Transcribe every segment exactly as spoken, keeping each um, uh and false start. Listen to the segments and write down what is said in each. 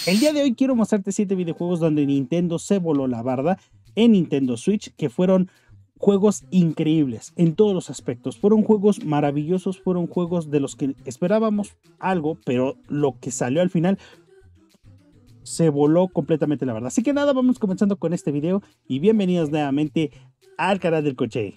El día de hoy quiero mostrarte siete videojuegos donde Nintendo se voló la barda en Nintendo Switch, que fueron juegos increíbles en todos los aspectos. Fueron juegos maravillosos, fueron juegos de los que esperábamos algo, pero lo que salió al final se voló completamente la barda. Así que nada, vamos comenzando con este video y bienvenidos nuevamente al canal del Coche.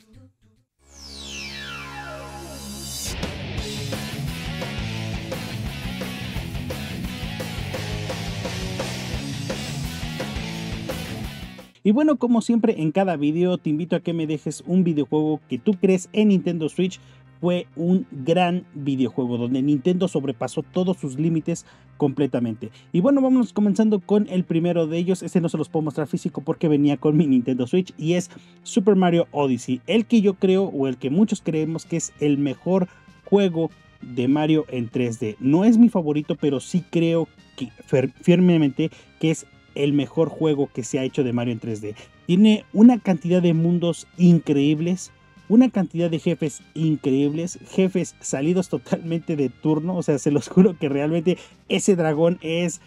Y bueno, como siempre en cada video te invito a que me dejes un videojuego que tú crees en Nintendo Switch fue un gran videojuego, donde Nintendo sobrepasó todos sus límites completamente. Y bueno, vamos comenzando con el primero de ellos. Este no se los puedo mostrar físico porque venía con mi Nintendo Switch, y es Super Mario Odyssey, el que yo creo, o el que muchos creemos que es el mejor juego de Mario en tres D. No es mi favorito, pero sí creo que firmemente que es el mejor juego que se ha hecho de Mario en tres D. Tiene una cantidad de mundos increíbles, una cantidad de jefes increíbles, jefes salidos totalmente de turno. O sea, se los juro que realmente ese dragón es...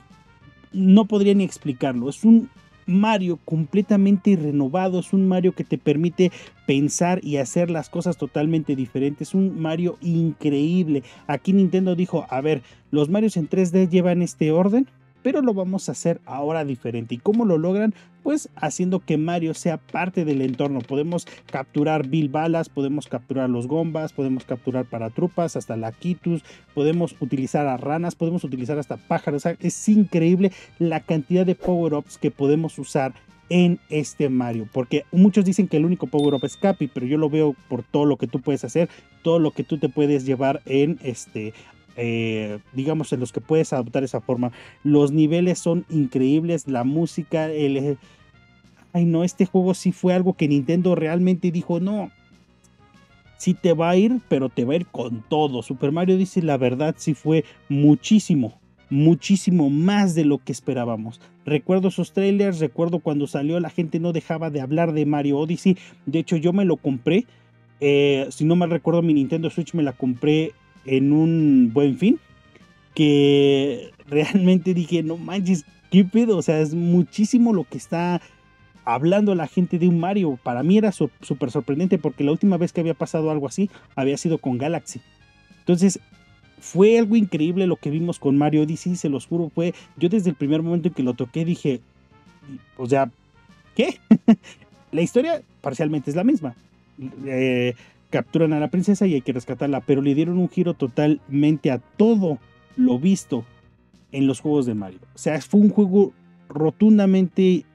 no podría ni explicarlo. Es un Mario completamente renovado, es un Mario que te permite pensar y hacer las cosas totalmente diferentes, es un Mario increíble. Aquí Nintendo dijo, a ver, los Marios en tres D llevan este orden, pero lo vamos a hacer ahora diferente. ¿Y cómo lo logran? Pues haciendo que Mario sea parte del entorno. Podemos capturar Bill Balas, podemos capturar los Gombas, podemos capturar Paratrupas, hasta Lakitus, podemos utilizar a ranas, podemos utilizar hasta pájaros. O sea, es increíble la cantidad de power-ups que podemos usar en este Mario, porque muchos dicen que el único power-up es Cappy, pero yo lo veo por todo lo que tú puedes hacer, todo lo que tú te puedes llevar en este... Eh, digamos, en los que puedes adoptar esa forma. Los niveles son increíbles, la música, el... ay no, este juego sí fue algo que Nintendo realmente dijo, no, sí te va a ir, pero te va a ir con todo. Super Mario Odyssey, la verdad, sí fue muchísimo, muchísimo más de lo que esperábamos. Recuerdo esos trailers, recuerdo cuando salió la gente no dejaba de hablar de Mario Odyssey. De hecho, yo me lo compré, eh, si no mal recuerdo, mi Nintendo Switch me la compré en un Buen Fin, que realmente dije, no manches, qué pedo. O sea, es muchísimo lo que está hablando la gente de un Mario. Para mí era súper sorprendente, porque la última vez que había pasado algo así había sido con Galaxy. Entonces fue algo increíble lo que vimos con Mario Odyssey, se los juro. Fue, yo desde el primer momento en que lo toqué dije, o sea, ¿qué? La historia parcialmente es la misma. Eh, capturan a la princesa y hay que rescatarla, pero le dieron un giro totalmente a todo lo visto en los juegos de Mario. O sea, fue un juego rotundamente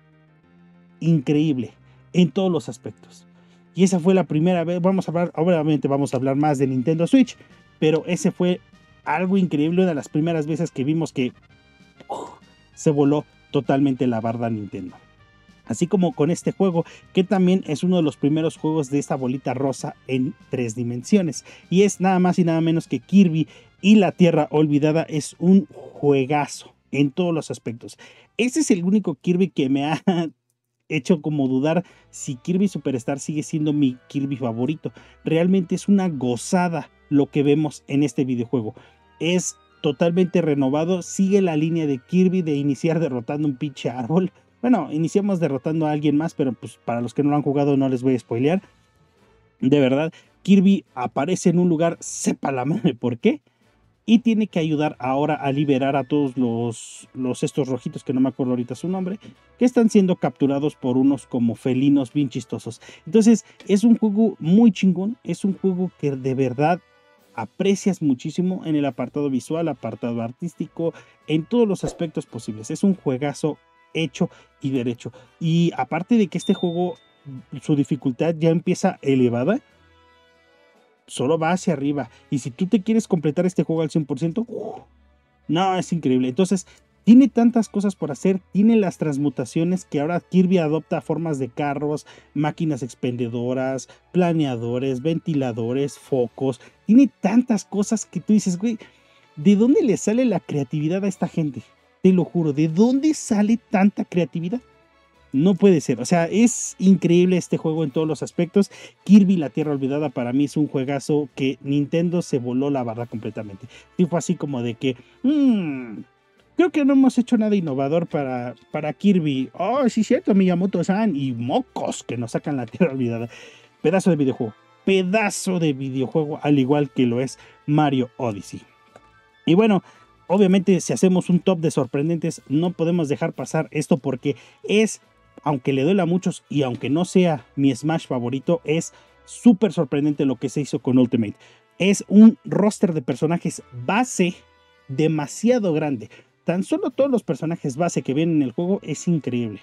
increíble en todos los aspectos. Y esa fue la primera vez. Vamos a hablar, obviamente vamos a hablar más de Nintendo Switch, pero ese fue algo increíble, una de las primeras veces que vimos que uh, se voló totalmente la barda Nintendo. Así como con este juego, que también es uno de los primeros juegos de esta bolita rosa en tres dimensiones. Y es nada más y nada menos que Kirby y la Tierra Olvidada. Es un juegazo en todos los aspectos. Este es el único Kirby que me ha hecho como dudar si Kirby Superstar sigue siendo mi Kirby favorito. Realmente es una gozada lo que vemos en este videojuego. Es totalmente renovado, sigue la línea de Kirby de iniciar derrotando un pinche árbol. Bueno, iniciamos derrotando a alguien más, pero pues para los que no lo han jugado no les voy a spoilear. De verdad, Kirby aparece en un lugar, sepa la madre por qué, y tiene que ayudar ahora a liberar a todos los, los estos rojitos, que no me acuerdo ahorita su nombre, que están siendo capturados por unos como felinos bien chistosos. Entonces es un juego muy chingón, es un juego que de verdad aprecias muchísimo en el apartado visual, apartado artístico, en todos los aspectos posibles. Es un juegazo hecho y derecho. Y aparte de que este juego, su dificultad ya empieza elevada, solo va hacia arriba. Y si tú te quieres completar este juego al cien por ciento, uh, no, es increíble. Entonces, tiene tantas cosas por hacer. Tiene las transmutaciones que ahora Kirby adopta formas de carros, máquinas expendedoras, planeadores, ventiladores, focos. Tiene tantas cosas que tú dices, güey, ¿de dónde le sale la creatividad a esta gente? Te lo juro, ¿de dónde sale tanta creatividad? No puede ser, o sea, es increíble este juego en todos los aspectos. Kirby la Tierra Olvidada para mí es un juegazo que Nintendo se voló la barra completamente. Y fue así como de que, mmm, Creo que no hemos hecho nada innovador para, para Kirby. Oh, sí, cierto, Miyamoto-san. Y mocos que nos sacan la tierra olvidada. Pedazo de videojuego. Pedazo de videojuego, al igual que lo es Mario Odyssey. Y bueno, obviamente si hacemos un top de sorprendentes, no podemos dejar pasar esto porque es, aunque le duela a muchos y aunque no sea mi Smash favorito, es súper sorprendente lo que se hizo con Ultimate. Es un roster de personajes base demasiado grande. Tan solo todos los personajes base que vienen en el juego es increíble.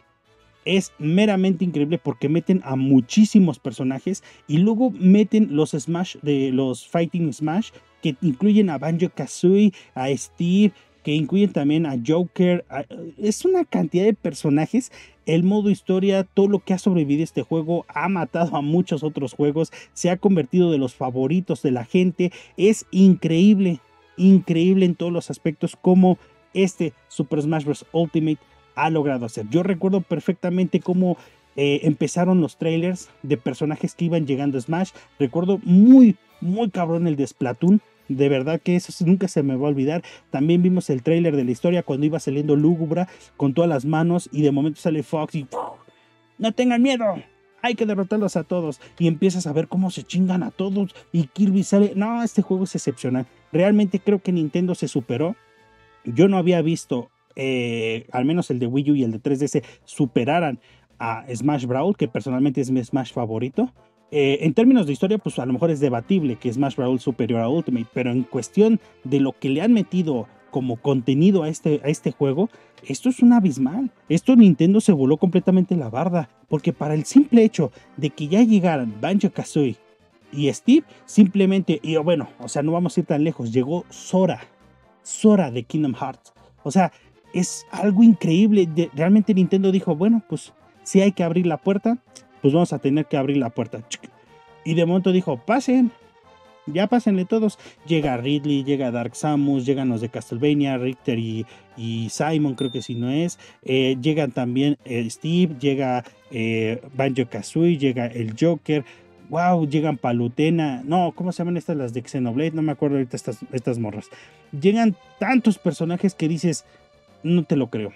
Es meramente increíble porque meten a muchísimos personajes y luego meten los Smash de los Fighting Smash que incluyen a Banjo-Kazooie, a Steve, que incluyen también a Joker. A, es una cantidad de personajes. El modo historia, todo lo que ha sobrevivido este juego, ha matado a muchos otros juegos, se ha convertido de los favoritos de la gente. Es increíble, increíble en todos los aspectos como este Super Smash bros. Ultimate ha logrado hacer. Yo recuerdo perfectamente cómo eh, empezaron los trailers de personajes que iban llegando a Smash. Recuerdo muy, muy cabrón el de Splatoon. De verdad que eso nunca se me va a olvidar. También vimos el trailer de la historia cuando iba saliendo Lúgubre con todas las manos y de momento sale Fox y ¡puf! ¡No tengan miedo! Hay que derrotarlos a todos. Y empiezas a ver cómo se chingan a todos y Kirby sale. No, este juego es excepcional. Realmente creo que Nintendo se superó. Yo no había visto Eh, al menos el de Wii U y el de tres D S superaran a Smash Brawl, que personalmente es mi Smash favorito. Eh, en términos de historia, pues a lo mejor es debatible que Smash Brawl es superior a Ultimate, pero en cuestión de lo que le han metido como contenido a este, a este juego, esto es un abismal. Esto Nintendo se voló completamente la barda, porque para el simple hecho de que ya llegaran Banjo-Kazooie y Steve, simplemente, y bueno, o sea, no vamos a ir tan lejos, llegó Sora, Sora de Kingdom Hearts. O sea, es algo increíble. De, realmente Nintendo dijo, bueno, pues si hay que abrir la puerta, pues vamos a tener que abrir la puerta. Y de momento dijo, pasen, ya pásenle todos. Llega Ridley, llega Dark Samus, llegan los de Castlevania, Richter y, y Simon, creo que si no es. Eh, llegan también eh, Steve, llega eh, Banjo-Kazooie, llega el Joker. Wow, llegan Palutena. No, ¿cómo se llaman estas las de Xenoblade? No me acuerdo ahorita estas, estas morras. Llegan tantos personajes que dices, no te lo creo.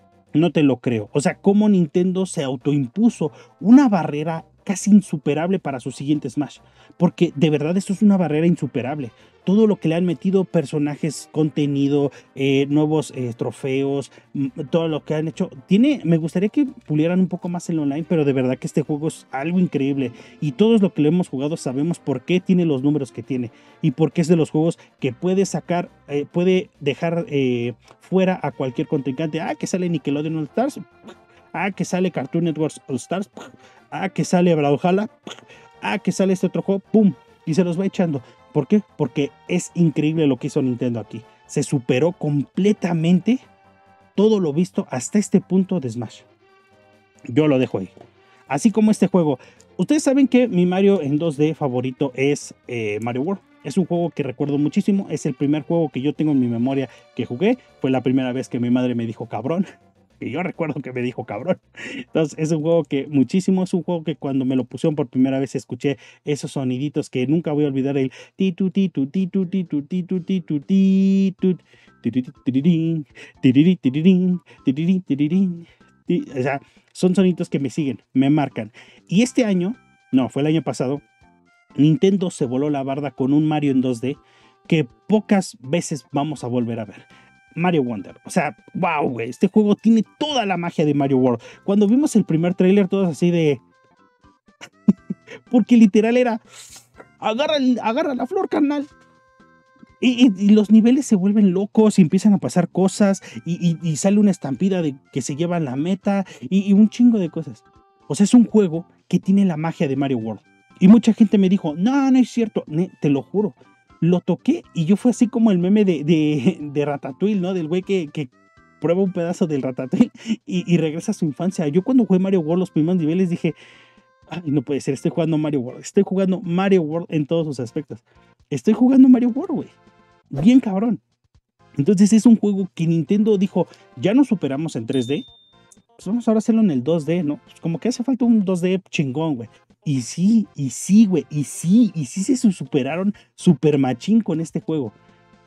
No te lo creo. O sea, cómo Nintendo se autoimpuso una barrera casi insuperable para su siguiente Smash. Porque de verdad esto es una barrera insuperable. Todo lo que le han metido, personajes, contenido, eh, nuevos eh, trofeos, todo lo que han hecho. Tiene, me gustaría que pulieran un poco más el online, pero de verdad que este juego es algo increíble. Y todos los que lo hemos jugado sabemos por qué tiene los números que tiene. Y por qué es de los juegos que puede sacar, eh, puede dejar eh, fuera a cualquier contrincante. Ah, que sale Nickelodeon All Stars. Ah, que sale Cartoon Network All Stars. Ah, que sale Brawlhalla. Ah, que sale este otro juego. ¡Pum! Y se los va echando. ¿Por qué? Porque es increíble lo que hizo Nintendo aquí. Se superó completamente todo lo visto hasta este punto de Smash. Yo lo dejo ahí. Así como este juego. Ustedes saben que mi Mario en dos D favorito es eh, Mario World. Es un juego que recuerdo muchísimo. Es el primer juego que yo tengo en mi memoria que jugué. Fue la primera vez que mi madre me dijo cabrón. Y yo recuerdo que me dijo cabrón. Entonces es un juego que muchísimo, es un juego que cuando me lo pusieron por primera vez escuché esos soniditos que nunca voy a olvidar, el titu titu titu titu titu titu titu tirirín, tirirín, tirirín, tirirín, tirirín. O sea, son sonidos que me siguen, me marcan. Y este año, no, fue el año pasado, Nintendo se voló la barda con un Mario en dos D que pocas veces vamos a volver a ver. Mario Wonder. O sea, wow, güey. Este juego tiene toda la magia de Mario World. Cuando vimos el primer tráiler, todos así de... Porque literal era... Agarra, agarra la flor, carnal. Y, y, y los niveles se vuelven locos y empiezan a pasar cosas. Y, y, y sale una estampida de que se llevan la meta. Y, y un chingo de cosas. O sea, es un juego que tiene la magia de Mario World. Y mucha gente me dijo, no, no es cierto. Te lo juro. Lo toqué y yo fue así como el meme de, de, de Ratatouille, ¿no? Del güey que, que prueba un pedazo del Ratatouille y, y regresa a su infancia. Yo cuando jugué Mario World los primeros niveles dije, ay, no puede ser, estoy jugando Mario World. Estoy jugando Mario World en todos sus aspectos. Estoy jugando Mario World, güey. Bien cabrón. Entonces es un juego que Nintendo dijo, ya nos superamos en tres D, pues vamos ahora a hacerlo en el dos D, ¿no? Pues como que hace falta un dos D chingón, güey. Y sí, y sí, güey, y sí, y sí se superaron super machín con este juego.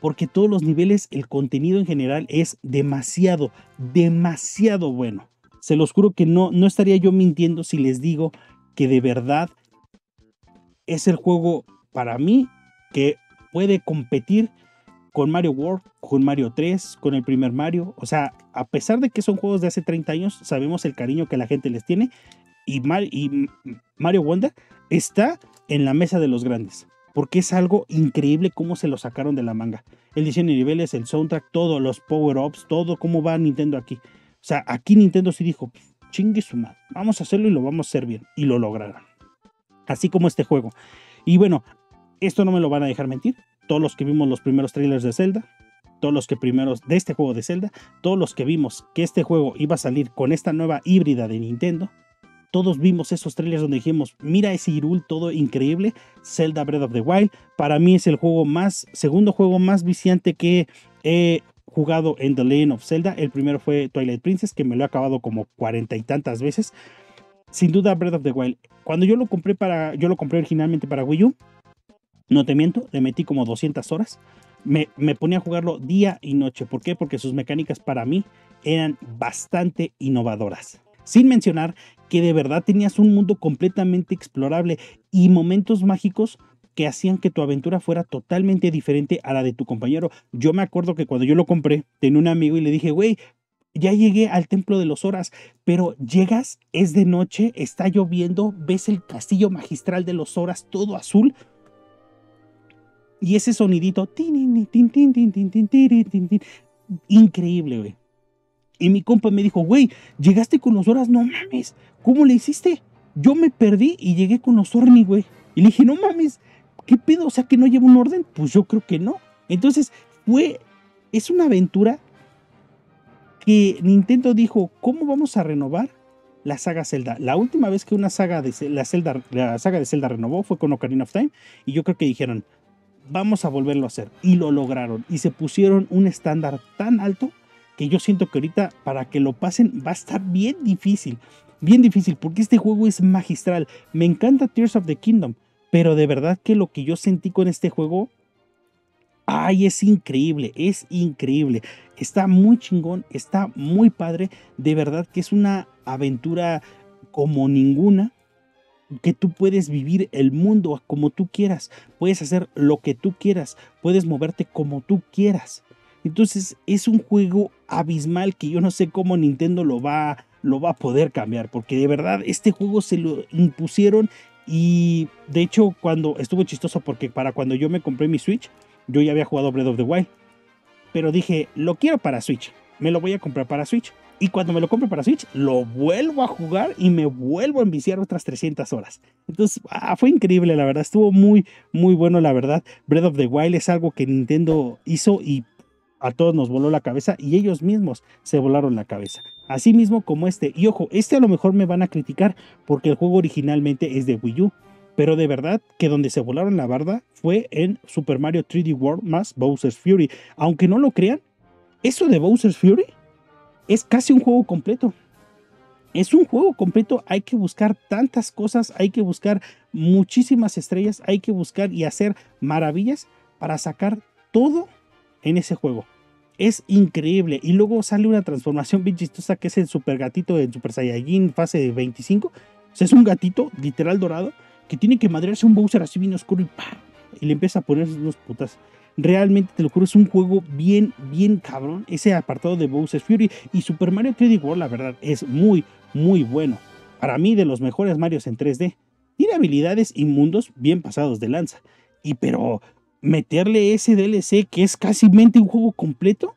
porque todos los niveles, el contenido en general es demasiado, demasiado bueno. Se los juro que no, no estaría yo mintiendo si les digo que de verdad es el juego para mí que puede competir con Mario World, con Mario tres, con el primer Mario. O sea, a pesar de que son juegos de hace treinta años, sabemos el cariño que la gente les tiene. Y, Mar y Mario Wonder está en la mesa de los grandes, porque es algo increíble cómo se lo sacaron de la manga. El diseño de niveles, el soundtrack, todos los power-ups, todo cómo va Nintendo aquí. O sea, aquí Nintendo sí dijo, chingue su madre, vamos a hacerlo y lo vamos a hacer bien. Y lo lograron. Así como este juego. Y bueno, esto no me lo van a dejar mentir. Todos los que vimos los primeros trailers de Zelda, todos los que primeros de este juego de Zelda, todos los que vimos que este juego iba a salir con esta nueva híbrida de Nintendo, todos vimos esos trailers donde dijimos, mira ese Hyrule, todo increíble. Zelda Breath of the Wild, para mí es el juego más, segundo juego más viciante que he jugado en The Legend of Zelda. El primero fue Twilight Princess, que me lo he acabado como cuarenta y tantas veces. Sin duda Breath of the Wild. Cuando yo lo compré para, yo lo compré originalmente para Wii U, no te miento, le metí como doscientas horas. Me, me ponía a jugarlo día y noche. ¿Por qué? Porque sus mecánicas para mí eran bastante innovadoras. Sin mencionar que de verdad tenías un mundo completamente explorable y momentos mágicos que hacían que tu aventura fuera totalmente diferente a la de tu compañero. Yo me acuerdo que cuando yo lo compré, tenía un amigo y le dije, güey, ya llegué al templo de los Horas, pero llegas, es de noche, está lloviendo, ves el castillo magistral de los Horas todo azul y ese sonidito, increíble, güey. Y mi compa me dijo, güey, llegaste con los Horas, no mames, ¿cómo le hiciste? Yo me perdí y llegué con los Orni, güey. Y le dije, no mames, ¿qué pedo? O sea, ¿que no lleva un orden? Pues yo creo que no. Entonces, fue, es una aventura que Nintendo dijo, ¿cómo vamos a renovar la saga Zelda? La última vez que una saga de la, Zelda, la saga de Zelda renovó fue con Ocarina of Time. Y yo creo que dijeron, vamos a volverlo a hacer. Y lo lograron. Y se pusieron un estándar tan alto que yo siento que ahorita para que lo pasen va a estar bien difícil, bien difícil, porque este juego es magistral. Me encanta Tears of the Kingdom, pero de verdad que lo que yo sentí con este juego, ay, es increíble, es increíble. Está muy chingón, está muy padre, de verdad que es una aventura como ninguna, que tú puedes vivir el mundo como tú quieras, puedes hacer lo que tú quieras, puedes moverte como tú quieras. Entonces es un juego abismal que yo no sé cómo Nintendo lo va, lo va a poder cambiar, porque de verdad este juego se lo impusieron y de hecho cuando estuvo chistoso porque para cuando yo me compré mi Switch, yo ya había jugado Breath of the Wild, pero dije, lo quiero para Switch, me lo voy a comprar para Switch. Y cuando me lo compre para Switch, lo vuelvo a jugar y me vuelvo a enviciar otras trescientas horas. Entonces, ah, fue increíble, la verdad. Estuvo muy, muy bueno, la verdad. Breath of the Wild es algo que Nintendo hizo y a todos nos voló la cabeza y ellos mismos se volaron la cabeza. Así mismo como este. Y ojo, este a lo mejor me van a criticar porque el juego originalmente es de Wii U. Pero de verdad que donde se volaron la barda fue en Super Mario tres D World más Bowser's Fury. Aunque no lo crean, eso de Bowser's Fury es casi un juego completo. Es un juego completo. Hay que buscar tantas cosas, hay que buscar muchísimas estrellas, hay que buscar y hacer maravillas para sacar todo en ese juego. Es increíble. Y luego sale una transformación bien chistosa que es el Super Gatito en Super Saiyajin fase veinticinco. O sea, es un gatito literal dorado que tiene que madrearse un Bowser así bien oscuro y ¡pam! Y le empieza a poner unos putas. Realmente, te lo juro, es un juego bien, bien cabrón. Ese apartado de Bowser's Fury y Super Mario tres D World, la verdad, es muy, muy bueno. Para mí, de los mejores Marios en tres D. Tiene habilidades y mundos bien pasados de lanza. Y pero meterle ese D L C que es casi mente un juego completo,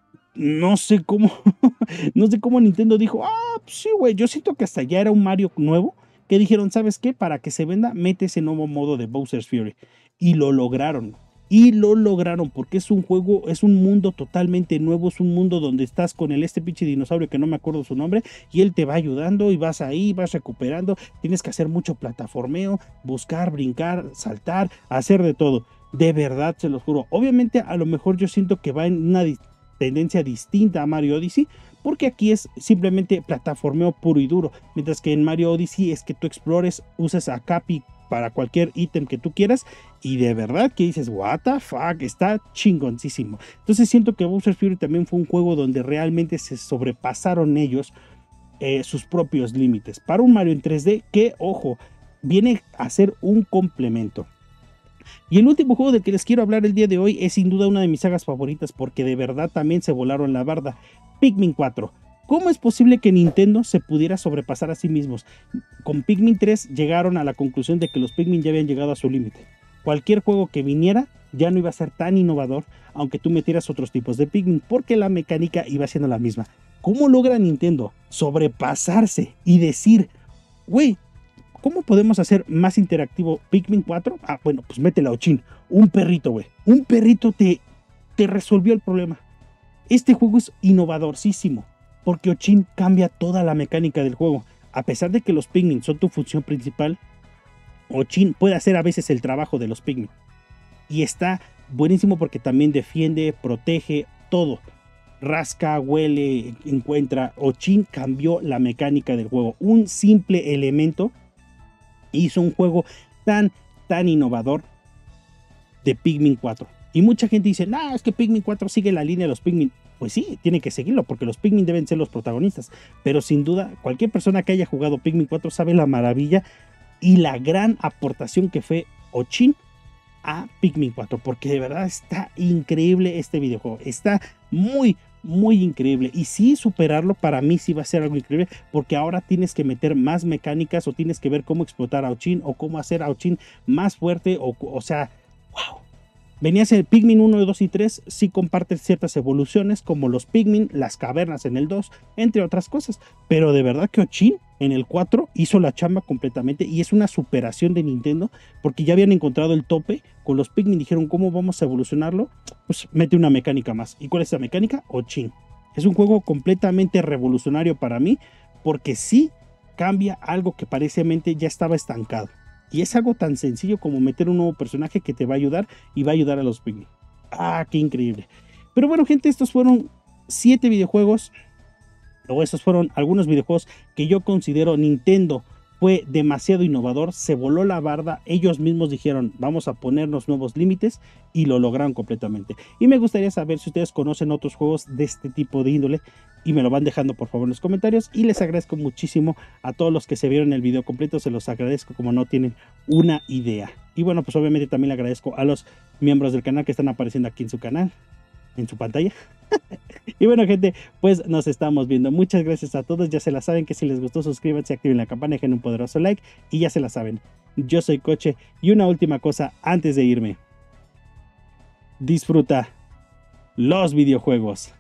no sé cómo, no sé cómo Nintendo dijo, ah, pues sí, güey, yo siento que hasta ya era un Mario nuevo, que dijeron, ¿sabes qué? Para que se venda, mete ese nuevo modo de Bowser's Fury. Y lo lograron. Y lo lograron porque es un juego, es un mundo totalmente nuevo, es un mundo donde estás con el este pinche dinosaurio que no me acuerdo su nombre y él te va ayudando y vas ahí, vas recuperando, tienes que hacer mucho plataformeo, buscar, brincar, saltar, hacer de todo. De verdad, se los juro. Obviamente a lo mejor yo siento que va en una tendencia distinta a Mario Odyssey, porque aquí es simplemente plataformeo puro y duro, mientras que en Mario Odyssey es que tú explores, uses a Capi para cualquier ítem que tú quieras, y de verdad que dices, what the fuck, está chingoncísimo. Entonces siento que Bowser Fury también fue un juego donde realmente se sobrepasaron ellos eh, sus propios límites, para un Mario en tres D que, ojo, viene a ser un complemento. Y el último juego del que les quiero hablar el día de hoy es sin duda una de mis sagas favoritas, porque de verdad también se volaron la barda, Pikmin cuatro. ¿Cómo es posible que Nintendo se pudiera sobrepasar a sí mismos? Con Pikmin tres llegaron a la conclusión de que los Pikmin ya habían llegado a su límite. Cualquier juego que viniera ya no iba a ser tan innovador, aunque tú metieras otros tipos de Pikmin, porque la mecánica iba siendo la misma. ¿Cómo logra Nintendo sobrepasarse y decir, güey, ¿cómo podemos hacer más interactivo Pikmin cuatro? Ah, bueno, pues métele a Ochin, un perrito, güey. Un perrito te, te resolvió el problema. Este juego es innovadorcísimo, porque Ochin cambia toda la mecánica del juego. A pesar de que los Pikmin son tu función principal, Ochin puede hacer a veces el trabajo de los Pikmin. Y está buenísimo porque también defiende, protege, todo. Rasca, huele, encuentra. Ochin cambió la mecánica del juego. Un simple elemento hizo un juego tan, tan innovador de Pikmin cuatro. Y mucha gente dice, no, es que Pikmin cuatro sigue la línea de los Pikmin. Pues sí, tiene que seguirlo porque los Pikmin deben ser los protagonistas. Pero sin duda, cualquier persona que haya jugado Pikmin cuatro sabe la maravilla y la gran aportación que fue Ochin a Pikmin cuatro. Porque de verdad está increíble este videojuego. Está muy, muy increíble. Y sí, superarlo para mí sí va a ser algo increíble, porque ahora tienes que meter más mecánicas o tienes que ver cómo explotar a Ochin o cómo hacer a Ochin más fuerte. O, o sea, wow. Venías el Pikmin uno, dos y tres, sí comparten ciertas evoluciones como los Pikmin, las cavernas en el dos, entre otras cosas. Pero de verdad que Ochin en el cuatro hizo la chamba completamente y es una superación de Nintendo, porque ya habían encontrado el tope con los Pikmin. Dijeron, ¿cómo vamos a evolucionarlo? Pues mete una mecánica más. ¿Y cuál es la mecánica? Ochin. Es un juego completamente revolucionario para mí, porque sí cambia algo que parecíamente ya estaba estancado. Y es algo tan sencillo como meter un nuevo personaje que te va a ayudar y va a ayudar a los Pikmin. ¡Ah, qué increíble! Pero bueno, gente, estos fueron siete videojuegos, o estos fueron algunos videojuegos que yo considero Nintendo fue demasiado innovador, se voló la barda, ellos mismos dijeron, vamos a ponernos nuevos límites, y lo lograron completamente. Y me gustaría saber si ustedes conocen otros juegos de este tipo de índole, y me lo van dejando por favor en los comentarios, y les agradezco muchísimo a todos los que se vieron el video completo, se los agradezco como no tienen una idea. Y bueno, pues obviamente también le agradezco a los miembros del canal que están apareciendo aquí en su canal, en su pantalla. Y bueno, gente, pues nos estamos viendo. Muchas gracias a todos. Ya se la saben que si les gustó, suscríbanse, activen la campana, dejen un poderoso like. Y ya se la saben, yo soy Coche. Y una última cosa antes de irme: disfruta los videojuegos.